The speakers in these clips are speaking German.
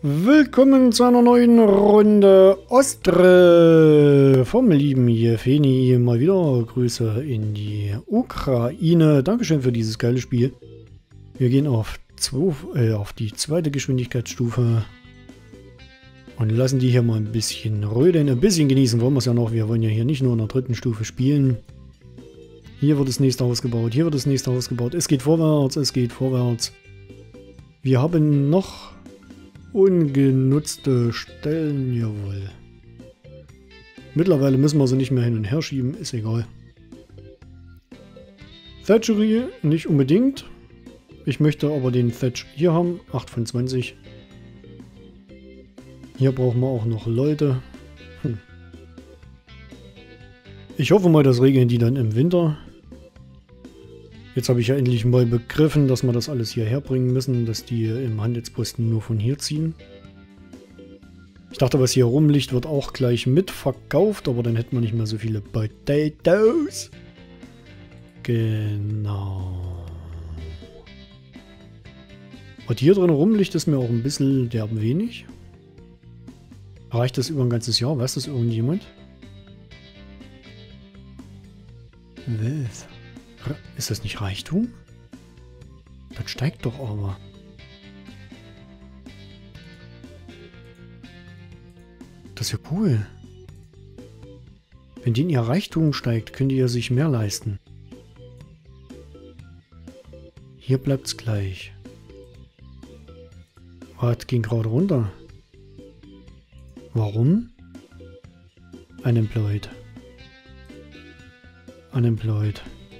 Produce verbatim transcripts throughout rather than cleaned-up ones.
Willkommen zu einer neuen Runde Ostre vom lieben Jefeni. Mal wieder Grüße in die Ukraine. Dankeschön für dieses geile Spiel. Wir gehen auf, zwei, äh, auf die zweite Geschwindigkeitsstufe und lassen die hier mal ein bisschen rödeln. Ein bisschen genießen wollen wir es ja noch. Wir wollen ja hier nicht nur in der dritten Stufe spielen. Hier wird das nächste Haus gebaut, hier wird das nächste Haus gebaut. Es geht vorwärts, es geht vorwärts. Wir haben noch ungenutzte Stellen, jawohl. Mittlerweile müssen wir sie nicht mehr hin und her schieben, ist egal. Thatchery nicht unbedingt. Ich möchte aber den Thatch hier haben, acht von zwanzig. Hier brauchen wir auch noch Leute. Hm. Ich hoffe mal, das regeln die dann im Winter. Jetzt habe ich ja endlich mal begriffen, dass wir das alles hierher bringen müssen, dass die im Handelsposten nur von hier ziehen. Ich dachte, was hier rumliegt, wird auch gleich mitverkauft, aber dann hätten wir nicht mehr so viele Potatoes. Genau. Was hier drin rumliegt, ist mir auch ein bisschen derb wenig. Reicht das über ein ganzes Jahr? Weiß das irgendjemand? Was? Ist das nicht Reichtum? Das steigt doch aber. Das ist ja cool. Wenn denen ihr Reichtum steigt, könnt ihr sich mehr leisten. Hier bleibt's gleich. Was ging gerade runter? Warum? Unemployed. Unemployed.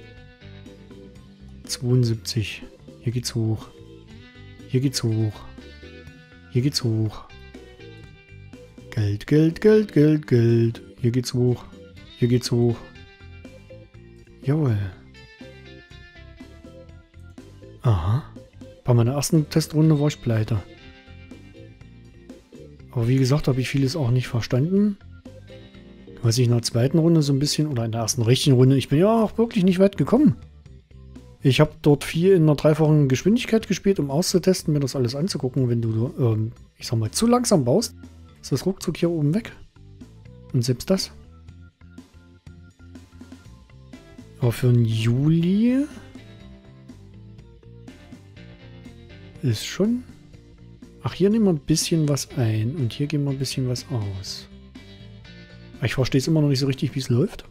zweiundsiebzig. Hier geht's hoch. Hier geht's hoch. Hier geht's hoch. Geld, Geld, Geld, Geld, Geld. Hier geht's hoch. Hier geht's hoch. Jawohl. Aha. Bei meiner ersten Testrunde war ich pleite. Aber wie gesagt, habe ich vieles auch nicht verstanden. Was ich in der zweiten Runde so ein bisschen, oder in der ersten richtigen Runde, ich bin ja auch wirklich nicht weit gekommen. Ich habe dort viel in einer dreifachen Geschwindigkeit gespielt, um auszutesten, mir das alles anzugucken. Wenn du, ähm, ich sag mal, zu langsam baust, ist das ruckzuck hier oben weg. Und selbst das. Aber für den Juli ist schon... Ach, hier nehmen wir ein bisschen was ein und hier geben wir ein bisschen was aus. Ich verstehe es immer noch nicht so richtig, wie es läuft.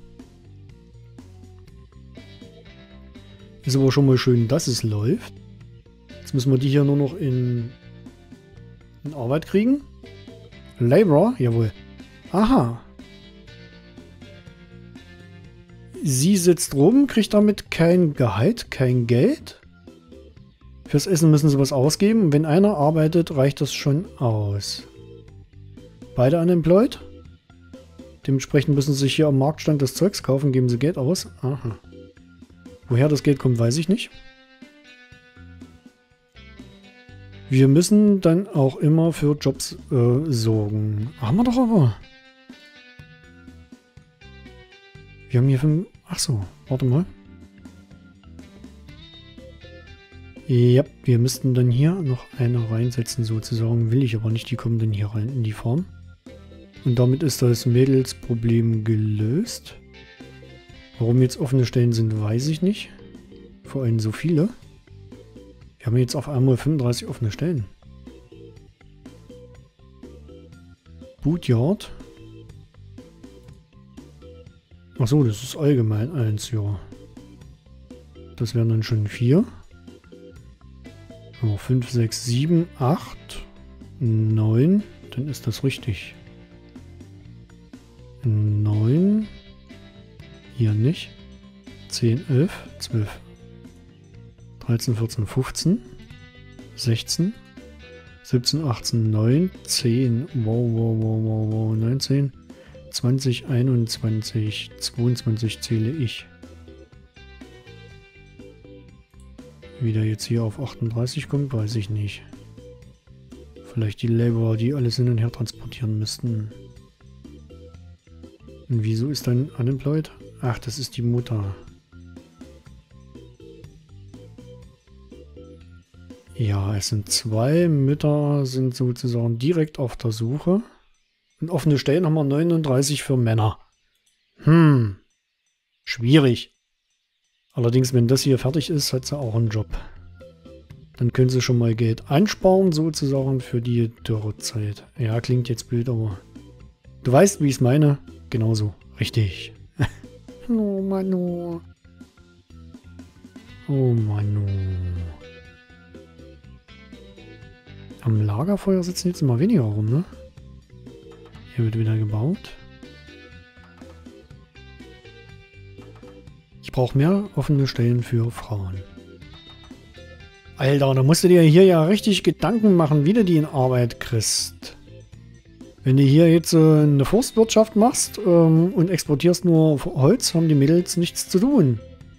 Ist aber schon mal schön, dass es läuft. Jetzt müssen wir die hier nur noch in, in Arbeit kriegen. Labor, jawohl. Aha. Sie sitzt rum, kriegt damit kein Gehalt, kein Geld. Fürs Essen müssen sie was ausgeben. Wenn einer arbeitet, reicht das schon aus. Beide unemployed. Dementsprechend müssen sie sich hier am Marktstand das Zeugs kaufen, geben sie Geld aus. Aha. Woher das Geld kommt, weiß ich nicht. Wir müssen dann auch immer für Jobs äh, sorgen. Haben wir doch aber. Wir haben hier fünf... Ach so, warte mal. Ja, wir müssten dann hier noch eine reinsetzen sozusagen. Will ich aber nicht, die kommen dann hier rein in die Farm. Und damit ist das Mädelsproblem gelöst. Warum jetzt offene Stellen sind, weiß ich nicht. Vor allem so viele. Wir haben jetzt auf einmal fünfunddreißig offene Stellen. Bootyard. Achso, das ist allgemein eins, ja. Das wären dann schon vier. fünf, sechs, sieben, acht, neun. Dann ist das richtig. neun. Hier nicht. zehn, elf, zwölf, dreizehn, vierzehn, fünfzehn, sechzehn, siebzehn, achtzehn, neunzehn, wow, wow, wow, wow, wow, neunzehn, zwanzig, einundzwanzig, zweiundzwanzig zähle ich. Wie der jetzt hier auf achtunddreißig kommt, weiß ich nicht. Vielleicht die Laborer, die alles hin und her transportieren müssten. Und wieso ist dann unemployed? Ach, das ist die Mutter. Ja, es sind zwei Mütter, sind sozusagen direkt auf der Suche. Und offene Stellen haben wir neununddreißig für Männer. Hm, schwierig. Allerdings, wenn das hier fertig ist, hat sie auch einen Job. Dann können sie schon mal Geld ansparen, sozusagen, für die Dürrezeit. Ja, klingt jetzt blöd, aber du weißt, wie ich es meine. Genauso. Richtig. Oh, Manu. Oh, Manu. Am Lagerfeuer sitzen jetzt immer weniger rum, ne? Hier wird wieder gebaut. Ich brauche mehr offene Stellen für Frauen. Alter, da musst du dir hier ja richtig Gedanken machen, wie du die in Arbeit kriegst. Wenn du hier jetzt äh, eine Forstwirtschaft machst ähm, und exportierst nur Holz, haben die Mädels nichts zu tun.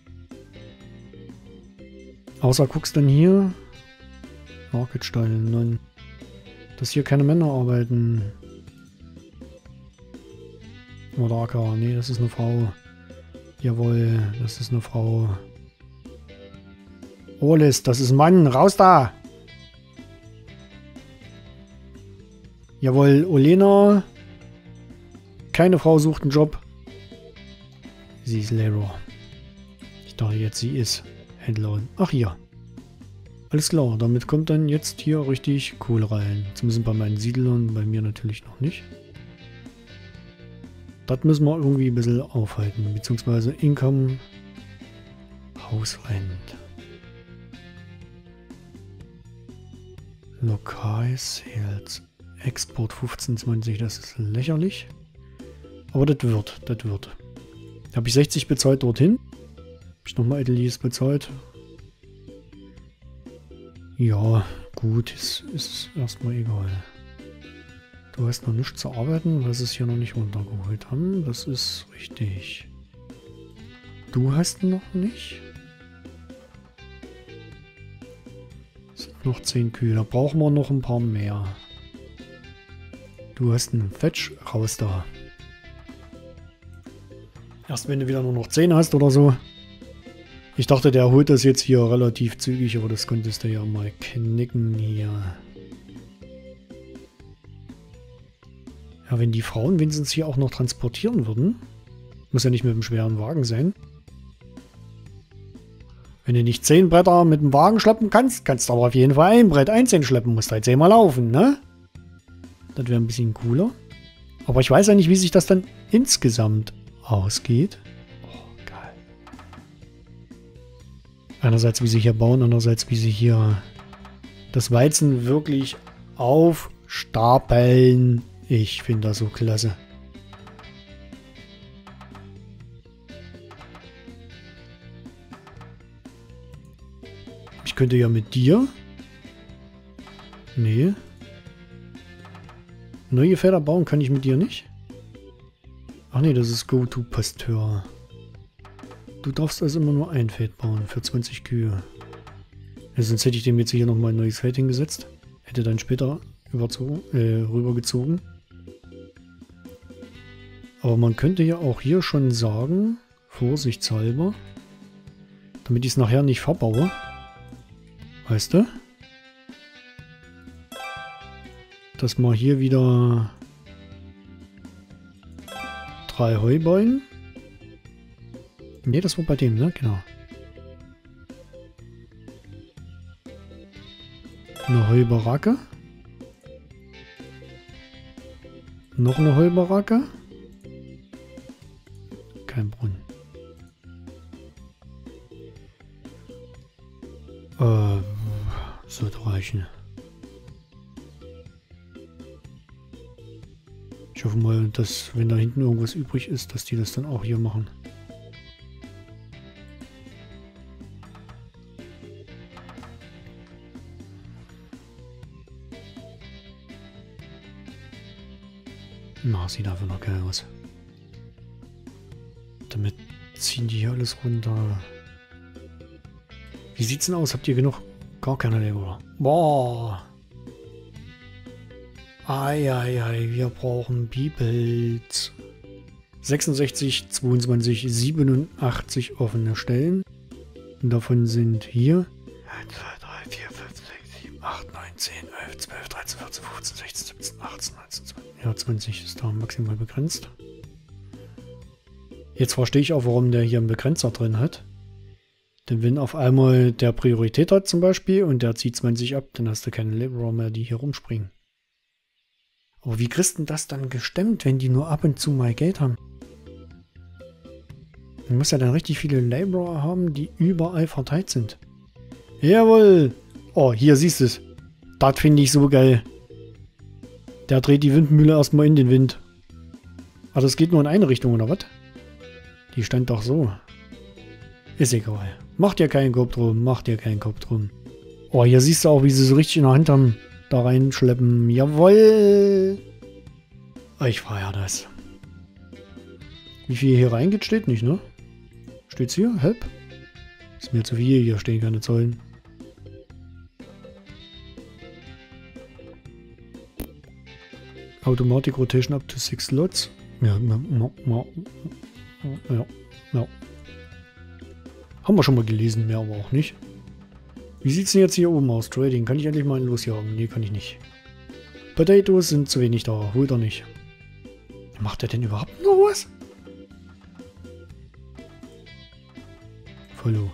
Außer guckst dann hier. Marketstall, nein. Dass hier keine Männer arbeiten. Modaka, nee, das ist eine Frau. Jawohl, das ist eine Frau. Olis, das ist ein Mann, raus da! Jawohl, Olena. Keine Frau sucht einen Job. Sie ist Lehrer. Ich dachte jetzt, sie ist Händlerin. Ach hier. Alles klar, damit kommt dann jetzt hier richtig Kohle rein. Zumindest bei meinen Siedlern, bei mir natürlich noch nicht. Das müssen wir irgendwie ein bisschen aufhalten. Beziehungsweise Income, Hausrent. Lokal Sales. Export fünfzehn, zwanzig, das ist lächerlich. Aber das wird, das wird. Da habe ich sechzig bezahlt dorthin. Habe ich nochmal Ateliers bezahlt. Ja, gut, ist, ist erstmal egal. Du hast noch nichts zu arbeiten, weil sie es hier noch nicht runtergeholt haben. Das ist richtig. Du hast noch nicht. Es sind noch zehn Kühe. Da brauchen wir noch ein paar mehr. Du hast einen Fetch, raus da. Erst wenn du wieder nur noch zehn hast oder so. Ich dachte, der holt das jetzt hier relativ zügig, aber das konntest du ja mal knicken hier. Ja, wenn die Frauen wenigstens hier auch noch transportieren würden. Muss ja nicht mit einem schweren Wagen sein. Wenn du nicht zehn Bretter mit dem Wagen schleppen kannst, kannst du aber auf jeden Fall ein Brett einzeln schleppen. Musst halt zehnmal laufen, ne? Das wäre ein bisschen cooler. Aber ich weiß ja nicht, wie sich das dann insgesamt ausgeht. Oh, geil. Einerseits, wie sie hier bauen, andererseits, wie sie hier das Weizen wirklich aufstapeln. Ich finde das so klasse. Ich könnte ja mit dir... Nee. Neue Felder bauen kann ich mit dir nicht? Ach nee, das ist Go-To-Pasteur. Du darfst also immer nur ein Feld bauen für zwanzig Kühe. Ja, sonst hätte ich dem jetzt hier nochmal ein neues Feld hingesetzt. Hätte dann später überzogen, äh, rübergezogen. Aber man könnte ja auch hier schon sagen, vorsichtshalber, damit ich es nachher nicht verbaue. Weißt du? Dass man hier wieder drei Heuballen. Ne, das war bei dem, ne? Genau. Eine Heubaracke. Noch eine Heubaracke. Kein Brunnen. Äh, sollte reichen. Ich hoffe mal, dass, wenn da hinten irgendwas übrig ist, dass die das dann auch hier machen. Na, sieht einfach noch geil aus. Damit ziehen die hier alles runter. Wie sieht's denn aus? Habt ihr genug? Gar keine, oder? Boah! Eieiei, wir brauchen Bibels. sechsundsechzig, zweiundzwanzig, siebenundachtzig offene Stellen. Und davon sind hier eins, zwei, drei, vier, fünf, sechs, vierzehn, fünfzehn, sechzehn, siebzehn, achtzehn, neunzehn, zwanzig. Ja, zwanzig ist da maximal begrenzt. Jetzt verstehe ich auch, warum der hier einen Begrenzer drin hat. Denn wenn auf einmal der Priorität hat zum Beispiel und der zieht zwanzig ab, dann hast du keine Laborer mehr, die hier rumspringen. Aber wie kriegst du das dann gestemmt, wenn die nur ab und zu mal Geld haben? Du musst ja dann richtig viele Laborer haben, die überall verteilt sind. Jawohl! Oh, hier siehst du es. Das finde ich so geil. Der dreht die Windmühle erstmal in den Wind. Aber das geht nur in eine Richtung, oder was? Die stand doch so. Ist egal. Mach dir keinen Kopf drum, mach dir keinen Kopf drum. Oh, hier siehst du auch, wie sie so richtig in der Hand haben. Da reinschleppen. Jawohl! Ich feiere das. Wie viel hier reingeht, steht nicht, ne? Steht's hier? Help? Ist mir zu viel, hier stehen keine Zahlen. Automatic Rotation up to six slots. Ja, ja, ja, ja, ja. Haben wir schon mal gelesen, mehr aber auch nicht. Wie sieht es denn jetzt hier oben aus? Trading. Kann ich endlich mal losjagen? Nee, kann ich nicht. Potatoes sind zu wenig da. Holt er nicht. Macht er denn überhaupt noch was? Follow.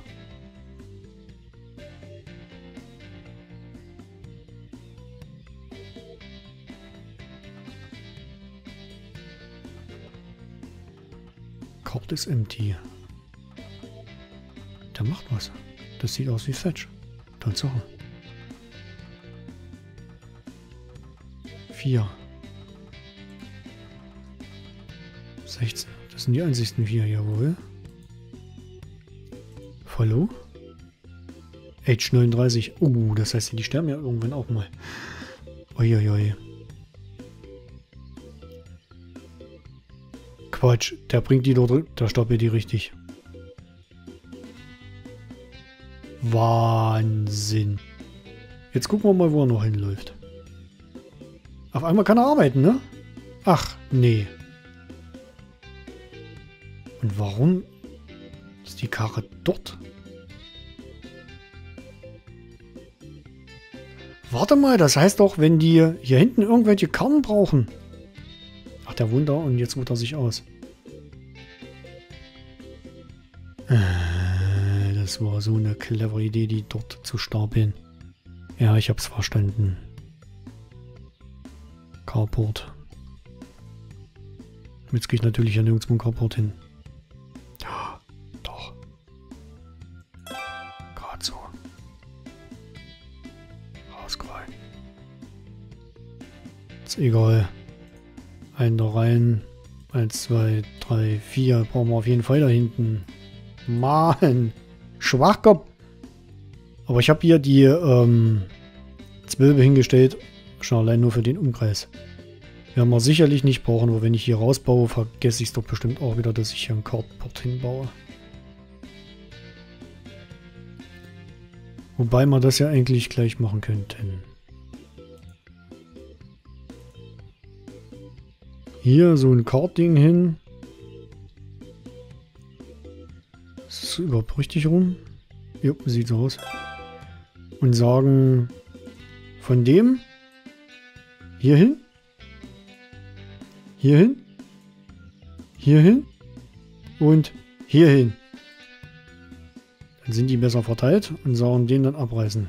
Card ist empty. Der macht was. Das sieht aus wie Fetch. Tatsache. vier. sechzehn. Das sind die einzigsten vier, jawohl. Follow. Age neununddreißig. Uh, das heißt, die sterben ja irgendwann auch mal. Uiuiui. Quatsch, der bringt die dort, der stapelt die richtig. Wahnsinn. Jetzt gucken wir mal, wo er noch hinläuft. Auf einmal kann er arbeiten, ne? Ach, nee. Und warum ist die Karre dort? Warte mal, das heißt doch, wenn die hier hinten irgendwelche Karren brauchen. Ach, der wohnt da und jetzt ruht er sich aus. Das war so eine clevere Idee, die dort zu stapeln. Ja, ich hab's verstanden. Carport. Jetzt gehe ich natürlich ja nirgendwo ein Carport hin. Ja, doch. Gerade so. Rausgeräumt. Ist egal. Einen da rein. Eins, zwei, drei, vier. Brauchen wir auf jeden Fall da hinten. Mann. Schwachkopf. Aber ich habe hier die ähm, Zwölfe hingestellt. Schon allein nur für den Umkreis. Werden wir sicherlich nicht brauchen, aber wenn ich hier rausbaue, vergesse ich es doch bestimmt auch wieder, dass ich hier einen Carport hinbaue. Wobei wir das ja eigentlich gleich machen könnten. Hier so ein Kartding hin. Ist das überhaupt richtig rum? Jo, sieht so aus. Und sagen, von dem hier hin, hier hin, hier hin und hier hin. Dann sind die besser verteilt und sagen, den dann abreißen.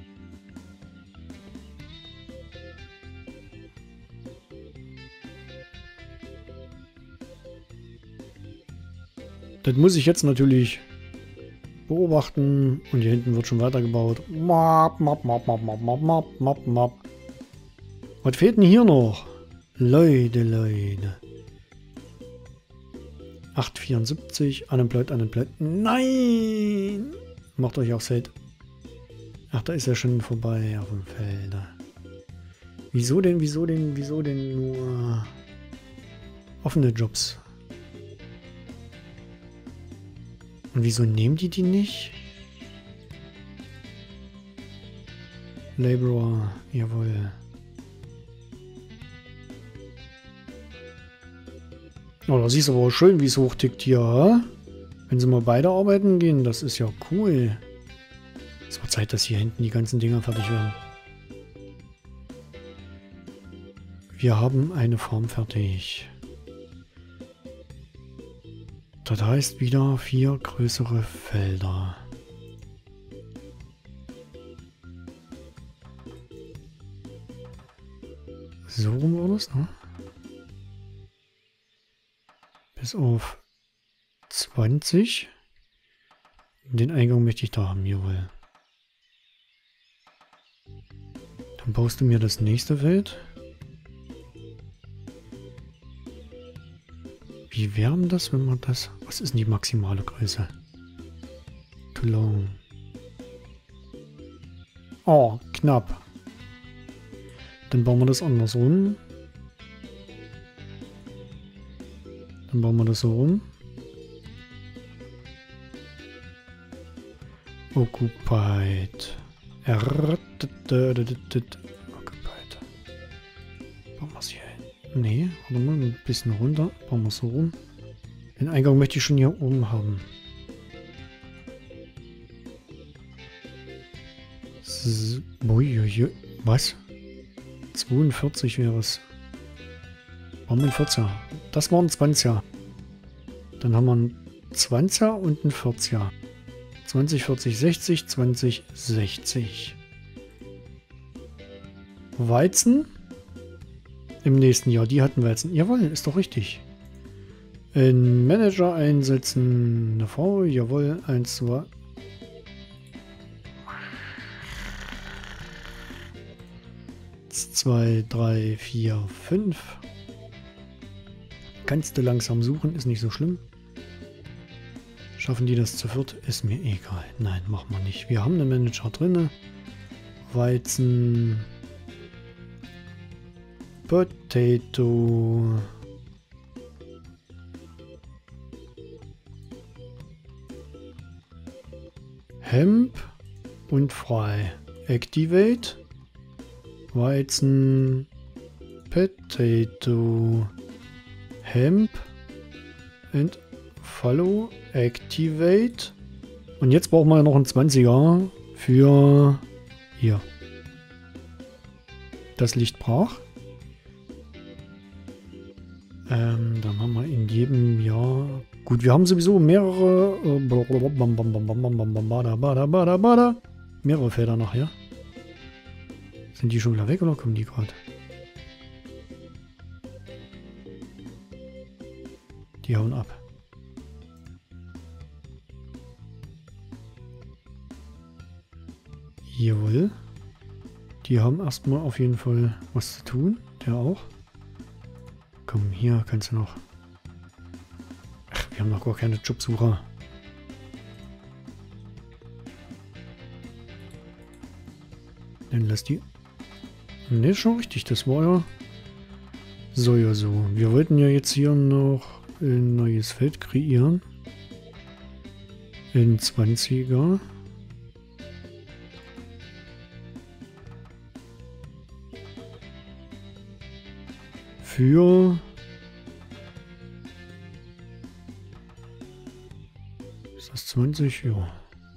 Das muss ich jetzt natürlich beobachten und hier hinten wird schon weitergebaut. Map, map, map, map, map, map, map, map. Was fehlt denn hier noch? Leute, Leute. acht vierundsiebzig, unemployed, unemployed. Nein! Macht euch auch Set. Ach, da ist er schon vorbei auf dem Feld. Wieso denn, wieso denn, wieso denn nur offene Jobs? Und wieso nehmen die die nicht? Laborer, jawohl. Oh, da siehst du aber auch schön, wie es hochtickt hier, ha? Wenn sie mal beide arbeiten gehen, das ist ja cool. Es wird Zeit, dass hier hinten die ganzen Dinger fertig werden. Wir haben eine Farm fertig. Das heißt wieder vier größere Felder. So rum war das, ne? Bis auf zwanzig. Den Eingang möchte ich da haben, jawohl. Dann baust du mir das nächste Feld. Wie wäre das, wenn man das... Was ist denn die maximale Größe? Too long. Oh, knapp. Dann bauen wir das andersrum. Dann bauen wir das so rum. Occupied. R. Occupied. Bauen wir es hier hin. Nee, warte mal, ein bisschen runter. Bauen wir es so rum. Den Eingang möchte ich schon hier oben haben. S Uiuiui. Was? zweiundvierzig wäre es. Warum ein vierziger? Das war ein zwanziger. Dann haben wir einen zwanziger und einen vierziger. zwanzig, vierzig, sechzig, zwanzig, sechzig. Weizen. Im nächsten Jahr, die hatten Weizen. Jawohl, ist doch richtig. Ein Manager einsetzen. Eine Frau, jawohl, eins, zwei. zwei, drei, vier, fünf. Kannst du langsam suchen, ist nicht so schlimm. Schaffen die das zu viert? Ist mir egal. Nein, machen wir nicht. Wir haben einen Manager drin. Weizen. Potato. Hemp und Fry. Activate. Weizen. Potato. Hemp. Und Follow. Activate. Und jetzt brauchen wir noch einen zwanziger für hier. Das Licht brach. Ähm, dann haben wir in jedem Jahr... Gut, wir haben sowieso mehrere... Äh, mehrere Felder nachher. Sind die schon wieder weg oder kommen die gerade? Die hauen ab. Jawohl. Die haben erstmal auf jeden Fall was zu tun. Der auch. Komm, hier kannst du noch. Ach, wir haben noch gar keine Jobsucher. Dann lass die. Ne, schon richtig. Das war ja so ja so. Wir wollten ja jetzt hier noch ein neues Feld kreieren. In zwanziger. Für ist das zwanzig? Ja.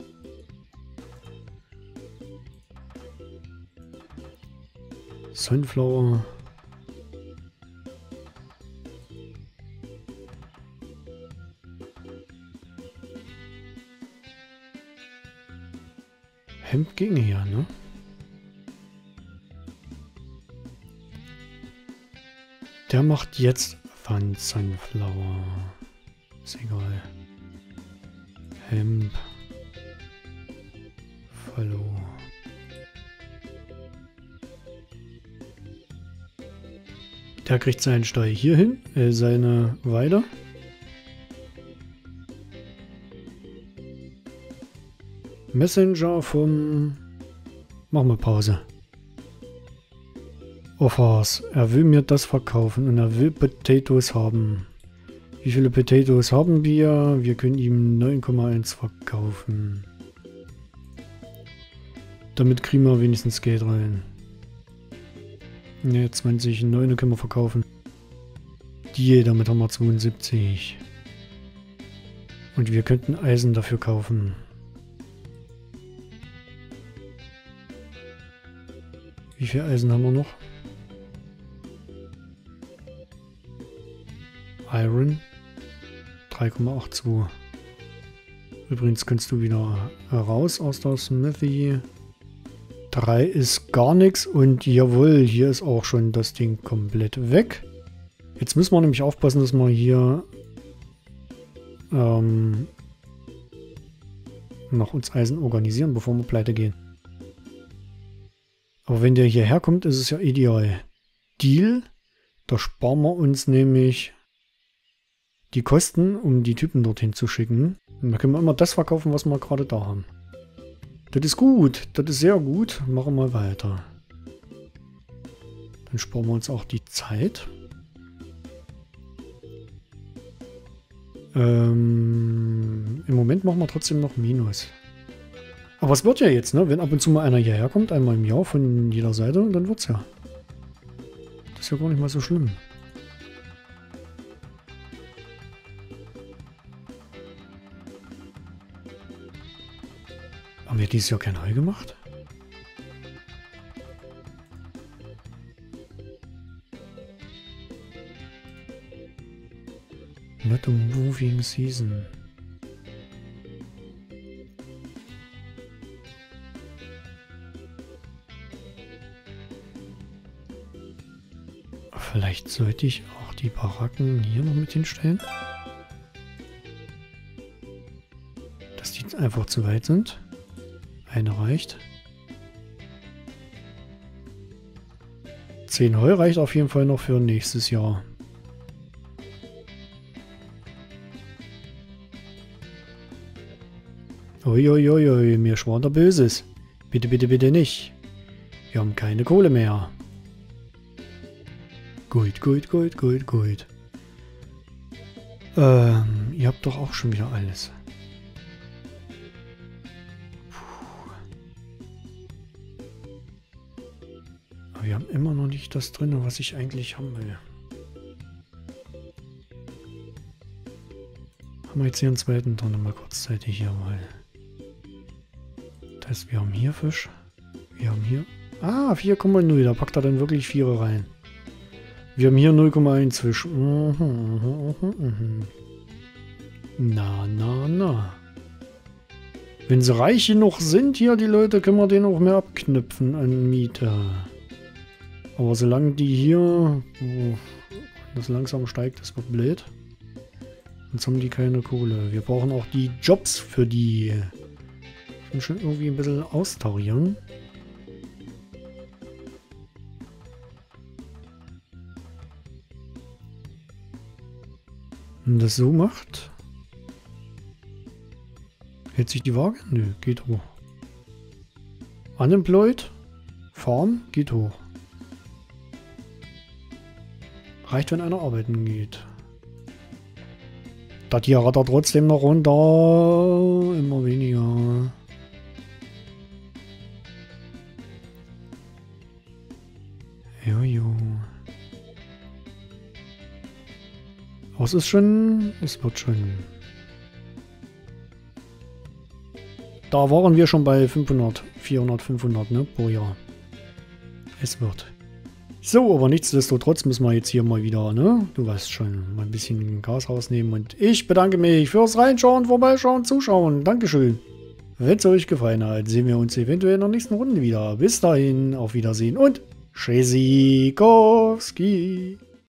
Sunflower. Hemp ging hier, ne? Der macht jetzt Fun Sunflower. Ist egal. Hemp. Follow. Der kriegt seinen Stall hier hin, äh, seine Weide. Messenger vom... Machen wir Pause. Offers. Er will mir das verkaufen und er will Potatoes haben. Wie viele Potatoes haben wir? Wir können ihm neun Komma eins verkaufen. Damit kriegen wir wenigstens Geld rein. Ne, zwanzig, neun können wir verkaufen. Die, damit haben wir zweiundsiebzig. Und wir könnten Eisen dafür kaufen. Wie viel Eisen haben wir noch? Iron drei Komma zweiundachtzig. Übrigens kannst du wieder raus aus der Smithy. drei ist gar nichts und jawohl, hier ist auch schon das Ding komplett weg. Jetzt müssen wir nämlich aufpassen, dass wir hier ähm, noch uns Eisen organisieren, bevor wir pleite gehen. Aber wenn der hierher kommt, ist es ja ideal. Deal, da sparen wir uns nämlich die Kosten, um die Typen dorthin zu schicken. Und da können wir immer das verkaufen, was wir gerade da haben. Das ist gut, das ist sehr gut. Machen wir weiter. Dann sparen wir uns auch die Zeit. Ähm, im Moment machen wir trotzdem noch Minus. Aber es wird ja jetzt, ne? Wenn ab und zu mal einer hierher kommt, einmal im Jahr von jeder Seite, dann wird's ja. Das ist ja gar nicht mal so schlimm. Haben wir dieses Jahr kein Heu gemacht? Not a moving season. Vielleicht sollte ich auch die Baracken hier noch mit hinstellen. Dass die einfach zu weit sind. Eine reicht. Zehn Heu reicht auf jeden Fall noch für nächstes Jahr. Uiuiui, mir schwant der Böses. Bitte, bitte, bitte nicht. Wir haben keine Kohle mehr. Gut, gut, gut, gut, gut. Ähm, ihr habt doch auch schon wieder alles. Puh. Aber wir haben immer noch nicht das drin, was ich eigentlich haben will. Haben wir jetzt hier einen zweiten drin, mal kurzzeitig hier mal. Das heißt, wir haben hier Fisch. Wir haben hier... Ah, vier Komma null, da packt er dann wirklich vier rein. Wir haben hier null Komma eins Fisch. Mhm, mhm, mhm. Na, na, na. Wenn sie reich genug sind hier, die Leute, können wir den auch mehr abknüpfen an Miete. Aber solange die hier... Oh, das langsam steigt, das wird blöd. Sonst haben die keine Kohle. Wir brauchen auch die Jobs für die. Und schon irgendwie ein bisschen austarieren. Wenn das so macht, hält sich die Waage? Nö, geht hoch. Unemployed, Farm, geht hoch. Reicht, wenn einer arbeiten geht. Das hier rattert trotzdem noch runter. Immer weniger. Jojo. Aber es ist schon... Es wird schon... Da waren wir schon bei fünfhundert, vierhundert, fünfhundert, ne, pro Jahr. Es wird. So, aber nichtsdestotrotz müssen wir jetzt hier mal wieder, ne, du weißt schon, mal ein bisschen Gas rausnehmen. Und ich bedanke mich fürs Reinschauen, Vorbeischauen, Zuschauen. Dankeschön. Wenn es euch gefallen hat, sehen wir uns eventuell in der nächsten Runde wieder. Bis dahin, auf Wiedersehen und Tschüssikowski.